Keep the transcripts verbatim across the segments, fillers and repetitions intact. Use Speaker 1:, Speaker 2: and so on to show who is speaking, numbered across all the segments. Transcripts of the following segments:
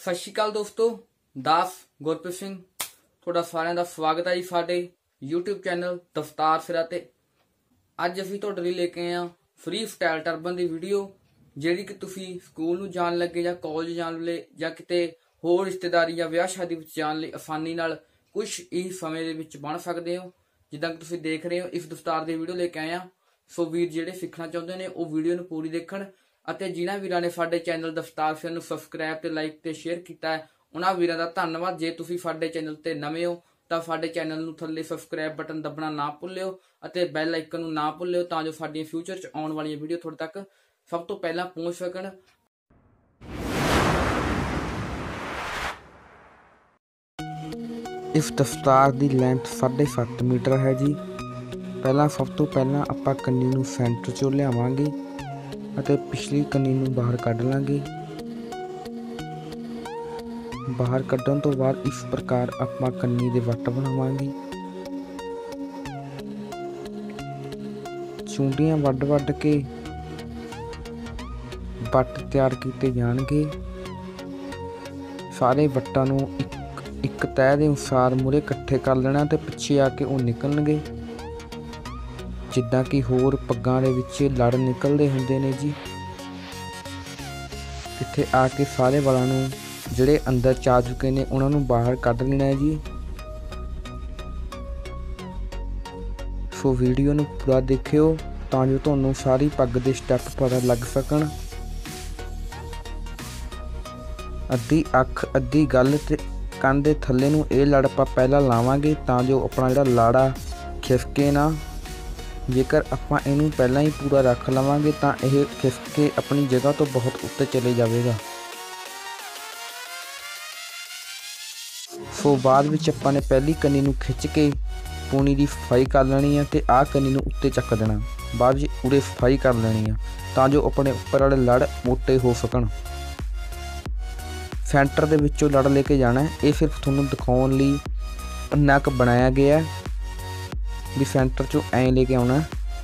Speaker 1: सत श्री अकाल दोस्तों, दास गुरप्रीत सिंह तुहाडा सारिਆਂ ਦਾ ਸਵਾਗਤ है जी साडे यूट्यूब चैनल दफ्तार सिरा ते। अज असीं तुहाडे लई लेके आए हां फ्री स्टाइल टर्बन दी वीडियो, जिहड़ी कि तुसीं स्कूल नूं जाण लगे जां कॉलेज जाण लगे जां किते होर रिश्तेदारी जां विआह शादी विच जाण लई आसानी नाल कुछ इस समय दे विच बण सकदे हो। जिद्दां कि तुसीं देख रहे हो इस दफ्तार दी वीडियो लेके आए हां। सो वीर जिहड़े सीखना चाहुंदे ने वो वीडियो नूं पूरी देखण ਅਤੇ जिन्हां वीरां ने साडे चैनल दफ्तार सिर नूं सबसक्राइब ते लाइक ते शेयर कीता है, उन्हां वीरां दा धन्नवाद। जे तुसीं साडे चैनल ते नवें हो तां साडे चैनल नूं थल्ले सबसक्राइब बटन दबना ना भुल्लिओ ਅਤੇ बैल आइकन नूं ना भुल्लिओ तां जो साडीआं फ्यूचर च आउण वालीआं वीडियो तुहाडे तक सब तो पहलां पहुंच सकण।
Speaker 2: इस दफ्तार की लेंथ साढ़े सत्त मीटर है जी। पहला सब तो पहला आपां कन्नी नूं सेंटर चों लिआवांगे ਅਤੇ पिछली कन्नी नूं बाहर कढ लांगे। बाहर कढण तो बाद इस प्रकार आपां कन्नी दे वट बनावांगे। चूंडियां वड वड के वट तैयार कीते जाणगे। सारे वट्टां नूं एक एक तह दे अनुसार मूहरे इकट्ठे कर लेना ते पिछे आके वो निकलणगे, जिद्दां कि होर पग्गां दे विच लड़ निकलदे हुंदे ने जी। इत्थे आके सारे वालां नूं जिहड़े अंदर चा चुके ने उन्हां नूं बाहर कढ लेना है जी। सो वीडियो नूं पूरा देखिओ तां जो तुहानूं सारी पग दे स्टैप पता लग सकण। अद्धी अख अद्धी गल ते कंन दे थल्ले नूं इह लड़ आपां पहिलां लावांगे तां जो अपना जिहड़ा लाड़ा खिसके ना। जेकर आपां इहनूं पहलां ही पूरा रख लवांगे तां इह खिसक के अपनी जगह तो बहुत उत्ते चले जाएगा। सो बाद विच आपां ने पहली कन्नी नूं खिच के पूनी की सफाई कर लैनी है ते आ कन्नी नूं उत्ते चक देना। बाद विच उरे सफाई कर लैनी है तां जो अपने उपर वाले लड़ मोटे हो सकण। सेंटर दे विचों लड़ लेके जाना है, ये सिर्फ तुहानूं दिखाउण लई इन्ना क बनाया गया है भी सेंटर चों ऐ लेके आउणा।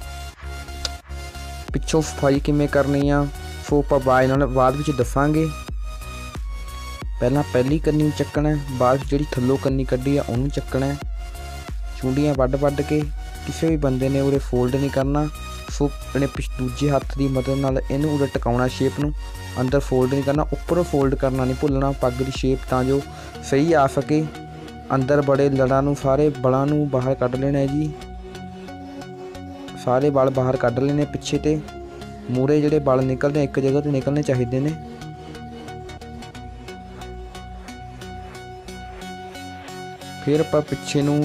Speaker 2: पिछों सफाई किवें करनी आ सो आपां बाज नाल बाद विच दसांगे। पहलां पहली कन्नी चक्कना है, बाद जिहड़ी थल्लों कन्नी कड्ढी आ उहनूं चक्कना है। चूंडियां वड्ड वड्ड के किसी भी बंदे ने उरे फोल्ड नहीं करना। सो अपने पिछ दूजे हत्थ की मदद नाल इहनूं उरे टकाउणा, शेप नूं अंदर फोल्ड नहीं करना, उपरों फोल्ड करना नहीं भुल्लना पग की शेप तां जो सही आ सके। अंदर बड़े लड़ां नूं सारे बलां नूं बाहर कढ लेना है जी। सारे बल बाहर कढ लेने, पिछे ते मूहरे जिहड़े बल निकलदे एक जगह ते निकलने चाहिए ने। फिर आपां पिछे नूं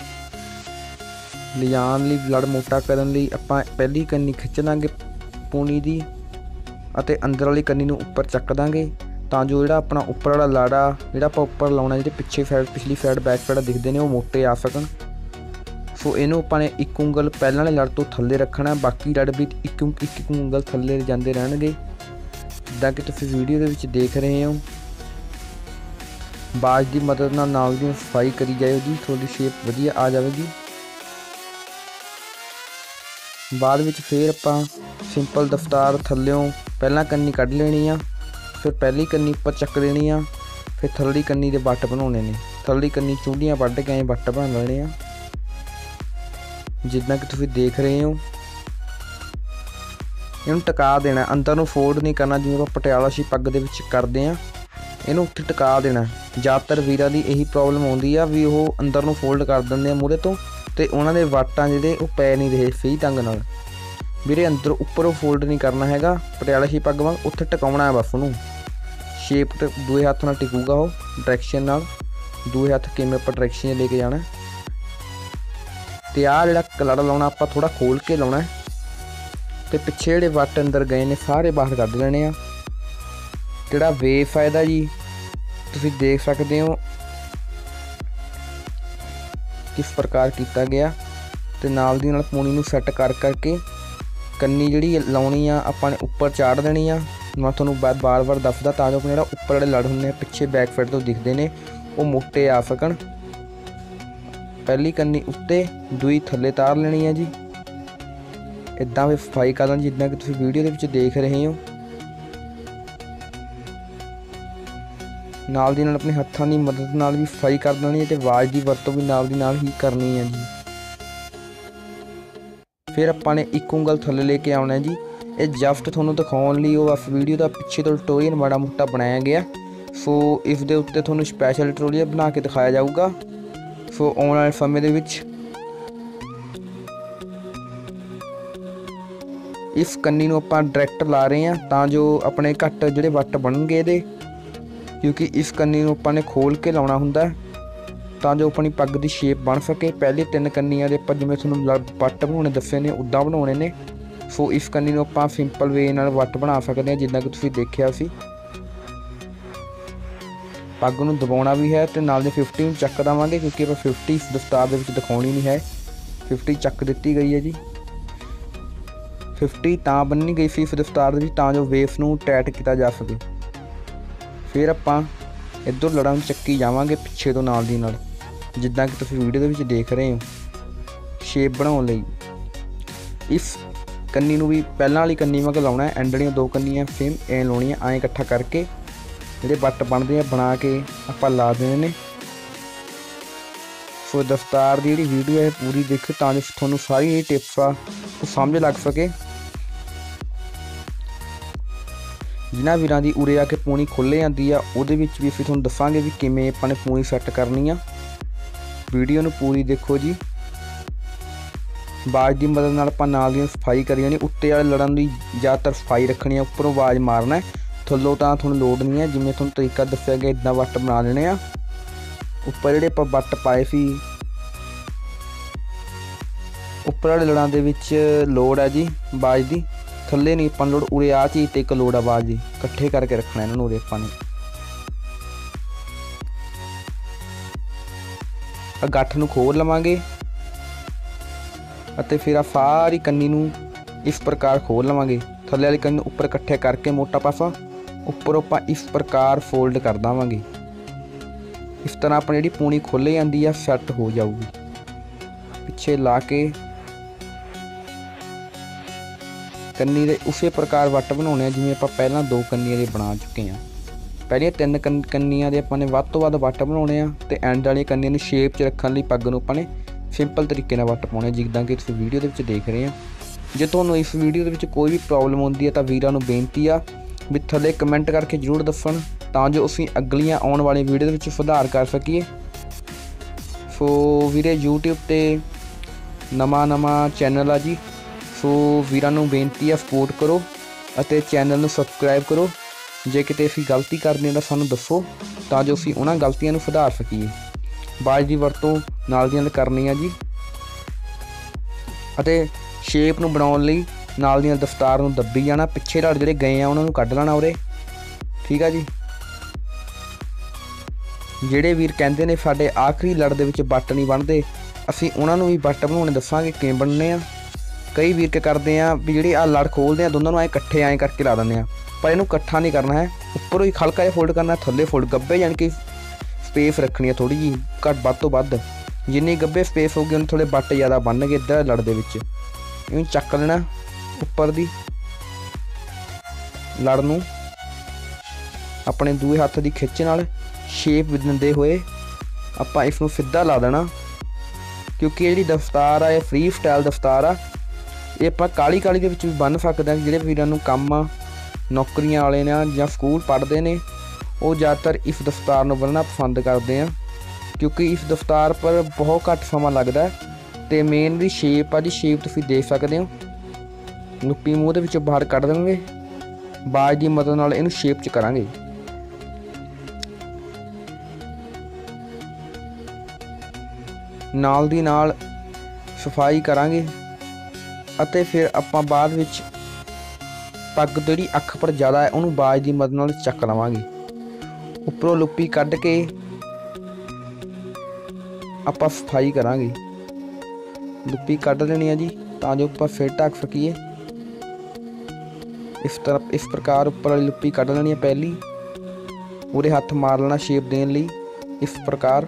Speaker 2: लिजाण लई लड़ मोटा करन लई आपां पहली कन्नी खिच लांगे पूनी दी ਅਤੇ अंदर वाली कन्नी नूं उपर चक दांगे तां जो जिहड़ा अपना उपर वाला लाड़ा जिहड़ा आपां उपर लाउणा, जिहड़े पिछे साइड पिछली साइड बैक साइड दिखदे ने वो मोटे आ सकण। सो इहनूं आपां ने एक उंगल पहलां वाले लड़ तो थल्ले रखना, बाकी लड़ भी एक एक उंगल थल्ले जांदे रहणगे जिद्दां कि तुसीं वीडियो दे विच देख रहे हो। बाज की मदद नाल नाल दी सफाई करी जाओ जी, थोड़ी शेप वधिया आ जाएगी। बाद विच फिर आपां सिंपल दफ्तार थल्लिओं पहलां कन्नी कढ लेनी आ, फिर पहली कन्नी उपर चक देनी आ, फिर थल्ली कन्नी दे वट बनाउणे ने। थल्ली कन्नी चूंडियां वड्ड के वट बना लेने आ जिद्दां कि तुसीं देख रहे हो। इहनूं टका देना, अंदर नूं फोल्ड नहीं करना जिवें आपां पटियाला सी पग दे विच करदे आ। इहनूं उत्थे टका देना। ज़्यादातर वीरां दी यही प्रॉब्लम आउंदी आ भी ओह अंदर नूं फोल्ड कर दिंदे आ मूहरे तो ते उन्हां दे वटां जिहड़े ओह पै नहीं रहे सही ढंग नाल। ਵੀਰੇ अंदर ਉੱਪਰੋਂ फोल्ड नहीं करना हैगा, पटियाला सी पग वांग उत्थे टकाउणा है बस ਉਹਨੂੰ। शेप दूए हत्थ नाल टिकूगा ਉਹ डायरैक्शन नाल, दूए हत्थ किवें ਆਪਾਂ डायरैक्शन लेके जाना। ਤੇ ਆਹ ਜਿਹੜਾ ਲੜ ਲਾਉਣਾ ਆਪਾਂ ਥੋੜਾ ਖੋਲ ਕੇ ਲਾਉਣਾ ਤੇ ਪਿੱਛੇ ਜਿਹੜੇ ਵੱਟ ਅੰਦਰ ਗਏ ਨੇ ਸਾਰੇ ਬਾਹਰ ਕੱਢ ਲੈਣੇ ਆ। ਜਿਹੜਾ ਵੇਵ ਆ ਇਹਦਾ ਜੀ ਤੁਸੀਂ ਦੇਖ ਸਕਦੇ ਹੋ किस प्रकार किया गया। तो नाल दी नाल पूनी नूं सैट कर करके कन्नी जिहड़ी लाउणी आ आपां ने उपर चाढ़ देनी आ। मैं तुहानूं बार बार दसदा तां जो अपने जिहड़ा उपर वाले लड़ हुंदे आ पिछे बैक साइड तो दिखदे ने वो मोटे आ सकण। पहली कन्नी उत्ते दूई थल्ले तार लेनी है जी। इदां भी सफाई कर लेनी जिद्दां कि तुसीं वीडियो दे विच देख रहे हो। ਨਾਲ ਦੀ ਨਾਲ ਆਪਣੇ ਹੱਥਾਂ ਦੀ ਮਦਦ ਨਾਲ ਵੀ ਸਫਾਈ ਕਰ ਦੇਣੀ ਹੈ ਤੇ ਆਵਾਜ਼ ਦੀ ਵਰਤੋਂ ਵੀ ਨਾਲ ਦੀ ਨਾਲ ਹੀ ਕਰਨੀ ਹੈ ਜੀ। ਫਿਰ ਆਪਾਂ ਨੇ ਇੱਕ ਉਂਗਲ ਥੱਲੇ ਲੈ ਕੇ ਆਉਣਾ ਜੀ। ਇਹ ਜਸਟ ਤੁਹਾਨੂੰ ਦਿਖਾਉਣ ਲਈ ਉਹ ਇਸ ਵੀਡੀਓ ਦਾ ਪਿੱਛੇ ਤੋਂ ਟਿਊਟੋਰੀਅਲ ਮਾੜਾ ਮੋਟਾ ਬਣਾਇਆ ਗਿਆ। ਸੋ ਇਸ ਦੇ ਉੱਤੇ ਤੁਹਾਨੂੰ ਸਪੈਸ਼ਲ ਟਿਊਟੋਰੀਅਲ ਬਣਾ ਕੇ ਦਿਖਾਇਆ ਜਾਊਗਾ। ਸੋ ਆਉਣ ਵਾਲੇ ਸਮੇਂ ਦੇ ਵਿੱਚ ਇਸ ਕੰਨੀ ਨੂੰ ਆਪਾਂ ਡਾਇਰੈਕਟ ਲਾ ਰਹੇ ਹਾਂ ਤਾਂ ਜੋ ਆਪਣੇ ਘੱਟ ਜਿਹੜੇ ਵੱਟ ਬਣਨਗੇ ਇਹਦੇ, ਕਿਉਂਕਿ ਇਸ ਕੰਨੀ ਨੂੰ ਆਪਾਂ ਨੇ ਖੋਲ ਕੇ ਲਾਉਣਾ ਹੁੰਦਾ ਤਾਂ ਜੋ ਆਪਣੀ ਪੱਗ ਦੀ ਸ਼ੇਪ ਬਣ ਸਕੇ। ਪਹਿਲੇ ਤਿੰਨ ਕੰਨੀਆਂ ਦੇ ਆਪਾਂ ਜਿਵੇਂ ਤੁਹਾਨੂੰ ਵੱਟ ਬਣਾਉਣੇ ਦੱਸੇ ਨੇ ਉੱਦਾਂ ਬਣਾਉਣੇ ਨੇ। ਸੋ ਇਸ ਕੰਨੀ ਨੂੰ ਆਪਾਂ ਸਿੰਪਲ ਵੇ ਨਾਲ ਵੱਟ ਬਣਾ ਸਕਦੇ ਹਾਂ ਜਿੱਦਾਂ ਕਿ ਤੁਸੀਂ ਦੇਖਿਆ ਸੀ। ਪੱਗ ਨੂੰ ਦਬਾਉਣਾ ਵੀ ਹੈ ਤੇ ਨਾਲ ਦੇ ਫਿਫਟੀ ਨੂੰ ਚੱਕ ਦੇਵਾਂਗੇ ਕਿਉਂਕਿ ਆਪਾਂ ਫਿਫਟੀ ਦਸਤਾਰ ਦੇ ਵਿੱਚ ਦਿਖਾਉਣੀ ਨਹੀਂ ਹੈ। ਫਿਫਟੀ ਚੱਕ ਦਿੱਤੀ ਗਈ ਹੈ ਜੀ। ਫਿਫਟੀ ਤਾਂ ਬੰਨੀ ਗਈ ਸੀ ਇਸ ਦਸਤਾਰ ਦੇ ਵਿੱਚ ਤਾਂ ਜੋ ਵੇਸ ਨੂੰ ਟਾਈਟ ਕੀਤਾ ਜਾ ਸਕੇ। ਫਿਰ ਆਪਾਂ ਇੱਧਰ ਲੜਾਂ ਨੂੰ ਚੱਕੀ ਜਾਵਾਂਗੇ ਪਿੱਛੇ ਤੋਂ ਨਾਲ ਦੀ ਨਾਲ, ਜਿੱਦਾਂ ਕਿ ਤੁਸੀਂ ਵੀਡੀਓ ਦੇ ਵਿੱਚ ਦੇਖ ਰਹੇ ਹੋ। ਸ਼ੇਪ ਬਣਾਉਣ ਲਈ ਇਸ ਕੰਨੀ ਨੂੰ ਵੀ ਪਹਿਲਾਂ ਵਾਲੀ ਕੰਨੀ ਵਾਂਗ ਲਾਉਣਾ ਹੈ। ਐਂਡ ਵਾਲੀਆਂ ਦੋ ਕੰਨੀਆਂ ਸੇਮ ਐਂ ਲਾਉਣੀਆਂ, ਐਂ ਇਕੱਠਾ ਕਰਕੇ ਜਿਹੜੇ ਵੱਟ ਬਣਦੇ ਆ ਬਣਾ ਕੇ ਆਪਾਂ ਲਾ ਦੇਣੇ ਨੇ। ਸੋ ਦਸਤਾਰ ਦੀ ਜਿਹੜੀ ਵੀਡੀਓ ਹੈ ਪੂਰੀ ਦੇਖੋ ਤਾਂ ਜੋ ਤੁਹਾਨੂੰ ਸਾਰੀ ਇਹ ਟਿਪਸ ਆ ਉਹ ਸਮਝ ਲੱਗ ਸਕੇ। ਜਿਨ੍ਹਾਂ ਵੀਰਾਂ ਦੀ ਉਰੇ ਆ ਕੇ ਪੂਣੀ ਖੁੱਲ੍ਹ ਜਾਂਦੀ ਆ ਉਹਦੇ ਵਿੱਚ ਵੀ ਅਸੀਂ ਤੁਹਾਨੂੰ ਦੱਸਾਂਗੇ ਵੀ ਕਿਵੇਂ ਆਪਾਂ ਨੇ ਪੂਣੀ ਸੈੱਟ ਕਰਨੀ ਆ। ਵੀਡੀਓ ਨੂੰ ਪੂਰੀ ਦੇਖੋ ਜੀ। ਆਵਾਜ਼ ਦੀ ਮਦਦ ਨਾਲ ਆਪਾਂ ਨਾਲ ਦੀ ਸਫਾਈ ਕਰੀ ਜਾਣੀ। ਉੱਤੇ ਵਾਲੇ ਲੜਨ ਦੀ ਜ਼ਿਆਦਾਤਰ ਸਫਾਈ ਰੱਖਣੀ ਆ, ਉੱਪਰੋਂ ਆਵਾਜ਼ ਮਾਰਨਾ, ਥੱਲੋਂ ਤਾਂ ਤੁਹਾਨੂੰ ਲੋੜ ਨਹੀਂ ਹੈ। ਜਿਵੇਂ ਤੁਹਾਨੂੰ ਤਰੀਕਾ ਦੱਸਿਆ ਗਿਆ ਇੱਦਾਂ ਵੱਟ ਬਣਾ ਲੈਣੇ ਆ। ਉੱਪਰ ਜਿਹੜੇ ਆਪਾਂ ਵੱਟ ਪਾਏ ਸੀ ਉੱਪਰ ਵਾਲੇ ਲੜਾਂ ਦੇ ਵਿੱਚ ਲੋੜ ਹੈ ਜੀ ਆਵਾਜ਼ ਦੀ, ਥੱਲੇ ਨਹੀਂ ਆਪਾਂ ਲੋੜ। ਉਰੇ ਆਹ ਚੀਜ਼ ਤੇ ਇੱਕ ਲੋੜ ਆਵਾਜ਼ ਦੀ, ਇਕੱਠੇ ਕਰਕੇ ਰੱਖਣਾ ਇਹਨਾਂ ਨੂੰ ਉਰੇ ਆਪਾਂ ਨੇ। ਗੱਠ ਨੂੰ ਖੋਲ ਲਵਾਂਗੇ ਅਤੇ ਫਿਰ ਆ ਸਾਰੀ ਕੰਨੀ ਨੂੰ ਇਸ ਪ੍ਰਕਾਰ ਖੋਲ ਲਵਾਂਗੇ। ਥੱਲੇ ਵਾਲੀ ਕੰਨੀ ਨੂੰ ਉੱਪਰ ਇਕੱਠੇ ਕਰਕੇ ਮੋਟਾ ਪਾਸਾ ਉੱਪਰ ਆਪਾਂ ਇਸ ਪ੍ਰਕਾਰ ਫੋਲਡ ਕਰ ਦੇਵਾਂਗੇ। ਇਸ ਤਰ੍ਹਾਂ ਆਪਣੀ ਜਿਹੜੀ ਪੂਣੀ ਖੁੱਲ੍ਹ ਜਾਂਦੀ ਆ ਸੈੱਟ ਹੋ ਜਾਊਗੀ। ਪਿੱਛੇ ਲਾ ਕੇ ਕੰਨੀ ਦੇ ਉਸੇ ਪ੍ਰਕਾਰ ਵੱਟ ਬਣਾਉਣੇ ਆ ਜਿਵੇਂ ਆਪਾਂ ਪਹਿਲਾਂ ਦੋ ਕੰਨੀਆਂ ਦੇ ਬਣਾ ਚੁੱਕੇ ਹਾਂ। ਪਹਿਲੀਆਂ ਤਿੰਨ ਕੰਨ ਕੰਨੀਆਂ ਦੇ ਆਪਾਂ ਨੇ ਵੱਧ ਤੋਂ ਵੱਧ ਵੱਟ ਬਣਾਉਣੇ ਆ ਤੇ ਐਂਡ ਵਾਲੀਆਂ ਕੰਨੀਆਂ ਨੂੰ ਸ਼ੇਪ 'ਚ ਰੱਖਣ ਲਈ ਪੱਗ ਨੂੰ ਆਪਾਂ ਨੇ ਸਿੰਪਲ ਤਰੀਕੇ ਨਾਲ ਵੱਟ ਪਾਉਣੇ ਜਿੱਦਾਂ ਕਿ ਤੁਸੀਂ ਵੀਡੀਓ ਦੇ ਵਿੱਚ ਦੇਖ ਰਹੇ ਆ। ਜੇ ਤੁਹਾਨੂੰ ਇਸ ਵੀਡੀਓ ਦੇ ਵਿੱਚ ਕੋਈ ਵੀ ਪ੍ਰੋਬਲਮ ਆਉਂਦੀ ਹੈ ਤਾਂ ਵੀਰਾਂ ਨੂੰ ਬੇਨਤੀ ਆ ਵੀ ਥੱਲੇ ਕਮੈਂਟ ਕਰਕੇ ਜ਼ਰੂਰ ਦੱਸਣ ਤਾਂ ਜੋ ਅਸੀਂ ਅਗਲੀਆਂ ਆਉਣ ਵਾਲੀ ਵੀਡੀਓ ਦੇ ਵਿੱਚ ਸੁਧਾਰ ਕਰ ਸਕੀਏ। ਸੋ ਵੀਰੇ ਯੂਟਿਊਬ 'ਤੇ ਨਵਾਂ ਨਵਾਂ ਚੈਨਲ ਆ ਜੀ। ਸੋ ਵੀਰਾਂ ਨੂੰ ਬੇਨਤੀ ਆ ਸਪੋਰਟ ਕਰੋ ਅਤੇ ਚੈਨਲ ਨੂੰ ਸਬਸਕ੍ਰਾਈਬ ਕਰੋ। ਜੇ ਕਿਤੇ ਅਸੀਂ ਗਲਤੀ ਕਰਦੇ ਹਾਂ ਤਾਂ ਸਾਨੂੰ ਦੱਸੋ ਤਾਂ ਜੋ ਅਸੀਂ ਉਹਨਾਂ ਗਲਤੀਆਂ ਨੂੰ ਸੁਧਾਰ ਸਕੀਏ। ਆਵਾਜ਼ ਦੀ ਵਰਤੋਂ ਨਾਲ ਦੀ ਨਾਲ ਕਰਨੀ ਆ ਜੀ ਅਤੇ ਸ਼ੇਪ ਨੂੰ ਬਣਾਉਣ ਲਈ ਨਾਲ ਦੀਆਂ ਦਸਤਾਰ ਨੂੰ ਦੱਬੀ ਜਾਣਾ। ਪਿੱਛੇ ਲੜ ਜਿਹੜੇ ਗਏ ਆ ਉਹਨਾਂ ਨੂੰ ਕੱਢ ਲੈਣਾ ਉਰੇ, ਠੀਕ ਆ ਜੀ। ਜਿਹੜੇ ਵੀਰ ਕਹਿੰਦੇ ਨੇ ਸਾਡੇ ਆਖਰੀ ਲੜ ਦੇ ਵਿੱਚ ਵੱਟ ਨਹੀਂ ਬਣਦੇ, ਅਸੀਂ ਉਹਨਾਂ ਨੂੰ ਵੀ ਵੱਟ ਬਣਾਉਣੇ ਦੱਸਾਂਗੇ ਕਿਵੇਂ ਬਣਨੇ ਆ। ਕਈ ਵੀਰ ਕੀ ਕਰਦੇ ਆ ਵੀ ਜਿਹੜੇ ਆਹ ਲੜ ਖੋਲਦੇ ਆ ਦੋਨਾਂ ਨੂੰ ਐਂ ਇਕੱਠੇ ਐਂ ਕਰਕੇ ਲਾ ਦਿੰਦੇ ਆ, ਪਰ ਇਹਨੂੰ ਇਕੱਠਾ ਨਹੀਂ ਕਰਨਾ ਹੈ। ਉੱਪਰੋਂ ਹੀ ਹਲਕਾ ਜਿਹਾ ਫੋਲਡ ਕਰਨਾ, ਥੱਲੇ ਫੋਲਡ ਗੱਬੇ ਜਾਣੀ ਕਿ ਸਪੇਸ ਰੱਖਣੀ ਆ ਥੋੜ੍ਹੀ ਜਿਹੀ ਘੱਟ ਵੱਧ ਤੋਂ ਵੱਧ। ਜਿੰਨੀ ਗੱਬੇ ਸਪੇਸ ਹੋਊਗੀ ਉਹਨੂੰ ਥੋੜ੍ਹੇ ਵੱਟ ਜ਼ਿਆਦਾ ਬਣਨਗੇ ਇੱਧਰ ਲੜ ਦੇ ਵਿੱਚ। ਇਹਨੂੰ ਚੱਕ ਲੈਣਾ ਉੱਪਰ ਦੀ ਲੜ ਨੂੰ ਆਪਣੇ ਦੂਏ ਹੱਥ ਦੀ ਖਿੱਚ ਨਾਲ ਸ਼ੇਪ ਦਿੰਦੇ ਹੋਏ ਆਪਾਂ ਇਸ ਨੂੰ ਸਿੱਧਾ ਲਾ ਦੇਣਾ। ਕਿਉਂਕਿ ਇਹ ਜਿਹੜੀ ਦਸਤਾਰ ਆ ਇਹ ਫ੍ਰੀ ਸਟਾਈਲ ਦਸਤਾਰ ਆ, ਇਹ ਆਪਾਂ ਕਾਹਲੀ ਕਾਹਲੀ ਦੇ ਵਿੱਚ ਵੀ ਬੰਨ੍ਹ ਸਕਦੇ ਹਾਂ। ਜਿਹੜੇ ਵੀਰਾਂ ਨੂੰ ਕੰਮ ਆ ਨੌਕਰੀਆਂ ਵਾਲੇ ਨੇ ਜਾਂ ਸਕੂਲ ਪੜ੍ਹਦੇ ਨੇ ਉਹ ਜ਼ਿਆਦਾਤਰ ਇਸ ਦਸਤਾਰ ਨੂੰ ਬੰਨ੍ਹਣਾ ਪਸੰਦ ਕਰਦੇ ਆ ਕਿਉਂਕਿ ਇਸ ਦਸਤਾਰ ਪਰ ਬਹੁਤ ਘੱਟ ਸਮਾਂ ਲੱਗਦਾ ਅਤੇ ਮੇਨ ਦੀ ਸ਼ੇਪ ਆ ਜੀ, ਸ਼ੇਪ ਤੁਸੀਂ ਦੇਖ ਸਕਦੇ ਹੋ। ਲੁੱਪੀ ਮੂੰਹ ਦੇ ਵਿੱਚੋਂ ਬਾਹਰ ਕੱਢ ਦੇਵਾਂਗੇ, ਬਾਜ ਦੀ ਮਦਦ ਨਾਲ ਇਹਨੂੰ ਸ਼ੇਪ 'ਚ ਕਰਾਂਗੇ। ਨਾਲ ਦੀ ਨਾਲ ਸਫਾਈ ਕਰਾਂਗੇ ਅਤੇ ਫਿਰ ਆਪਾਂ ਬਾਅਦ ਵਿੱਚ ਪੱਗ ਜਿਹੜੀ ਅੱਖ ਪਰ ਜ਼ਿਆਦਾ ਹੈ ਉਹਨੂੰ ਬਾਜ ਦੀ ਮਦਦ ਨਾਲ ਚੱਕ ਲਵਾਂਗੇ। ਉੱਪਰੋਂ ਲੁੱਪੀ ਕੱਢ ਕੇ ਆਪਾਂ ਸਫਾਈ ਕਰਾਂਗੇ। ਲੁੱਪੀ ਕੱਢ ਲੈਣੀ ਆ ਜੀ ਤਾਂ ਜੋ ਆਪਾਂ ਫਿਰ ਢੱਕ ਸਕੀਏ। ਇਸ ਤਰ੍ਹਾਂ ਇਸ ਪ੍ਰਕਾਰ ਉੱਪਰ ਵਾਲੀ ਲੁੱਪੀ ਕੱਢ ਲੈਣੀ ਹੈ ਪਹਿਲੀ, ਉਹਦੇ ਹੱਥ ਮਾਰ ਲੈਣਾ ਸ਼ੇਪ ਦੇਣ ਲਈ। ਇਸ ਪ੍ਰਕਾਰ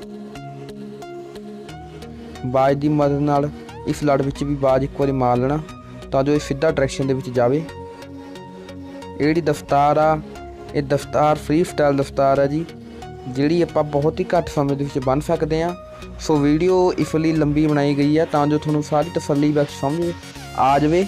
Speaker 2: ਬਾਜ ਦੀ ਮਦਦ ਨਾਲ ਇਸ ਲੜ ਵਿੱਚ ਵੀ ਬਾਜ ਇੱਕ ਵਾਰੀ ਮਾਰ ਲੈਣਾ ਤਾਂ ਜੋ ਇਹ ਸਿੱਧਾ ਡਾਇਰੈਕਸ਼ਨ ਦੇ ਵਿੱਚ ਜਾਵੇ। ਇਹ ਜਿਹੜੀ ਦਸਤਾਰ ਆ ਇਹ ਦਫ਼ਤਾਰ ਫ੍ਰੀ ਸਟਾਈਲ ਦਫ਼ਤਾਰ ਹੈ ਜੀ, ਜਿਹੜੀ ਆਪਾਂ ਬਹੁਤ ਹੀ ਘੱਟ ਸਮੇਂ ਦੇ ਵਿੱਚ ਬੰਨ੍ਹ ਸਕਦੇ ਹਾਂ। ਸੋ ਵੀਡੀਓ ਇਸ ਲਈ ਲੰਬੀ ਬਣਾਈ ਗਈ ਹੈ ਤਾਂ ਜੋ ਤੁਹਾਨੂੰ ਸਾਰੀ ਤਸੱਲੀ ਬਖਸ਼ ਸਮਝ ਆ ਜਾਵੇ।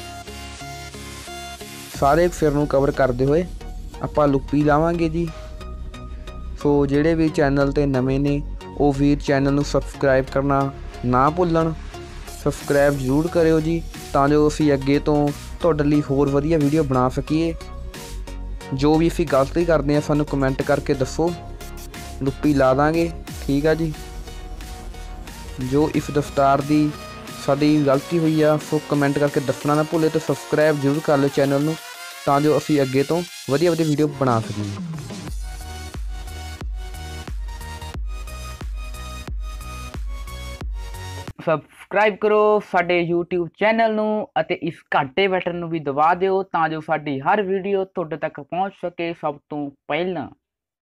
Speaker 2: ਸਾਰੇ ਸਿਰ ਨੂੰ ਕਵਰ ਕਰਦੇ ਹੋਏ ਆਪਾਂ ਲੁੱਪੀ ਲਾਵਾਂਗੇ ਜੀ। ਸੋ ਜਿਹੜੇ ਵੀ ਚੈਨਲ 'ਤੇ ਨਵੇਂ ਨੇ ਉਹ ਵੀਰ ਚੈਨਲ ਨੂੰ ਸਬਸਕ੍ਰਾਈਬ ਕਰਨਾ ਨਾ ਭੁੱਲਣ। ਸਬਸਕ੍ਰਾਈਬ ਜ਼ਰੂਰ ਕਰਿਓ ਜੀ ਤਾਂ ਜੋ ਅਸੀਂ ਅੱਗੇ ਤੋਂ ਤੁਹਾਡੇ ਲਈ ਹੋਰ ਵਧੀਆ ਵੀਡੀਓ ਬਣਾ ਸਕੀਏ। ਜੋ ਵੀ ਅਸੀਂ ਗਲਤੀ ਕਰਦੇ ਹਾਂ ਸਾਨੂੰ ਕਮੈਂਟ ਕਰਕੇ ਦੱਸੋ, ਲੁੱਪੀ ਲਾ ਦਾਂਗੇ, ਠੀਕ ਆ ਜੀ। ਜੋ ਇਸ ਦਫ਼ਤਾਰ ਦੀ ਸਾਡੀ ਗਲਤੀ ਹੋਈ ਆ ਸੋ ਕਮੈਂਟ ਕਰਕੇ ਦੱਸਣਾ ਨਾ ਭੁੱਲੇ, ਤੇ ਸਬਸਕ੍ਰਾਈਬ ਜ਼ਰੂਰ ਕਰ ਲਿਓ ਚੈਨਲ ਨੂੰ ਤਾਂ ਜੋ ਅਸੀਂ ਅੱਗੇ ਤੋਂ ਵਧੀਆ ਵਧੀਆ ਵੀਡੀਓ ਬਣਾ ਸਕੀਏ।
Speaker 1: ਸਬਸਕ੍ਰਾਈਬ ਕਰੋ ਸਾਡੇ YouTube ਚੈਨਲ ਨੂੰ ਅਤੇ ਇਸ ਘੰਟੇ ਬਟਨ ਨੂੰ ਵੀ ਦਬਾ ਦਿਓ ਤਾਂ ਜੋ ਸਾਡੀ ਹਰ ਵੀਡੀਓ ਤੁਹਾਡੇ ਤੱਕ ਪਹੁੰਚ ਸਕੇ ਸਭ ਤੋਂ ਪਹਿਲਾਂ।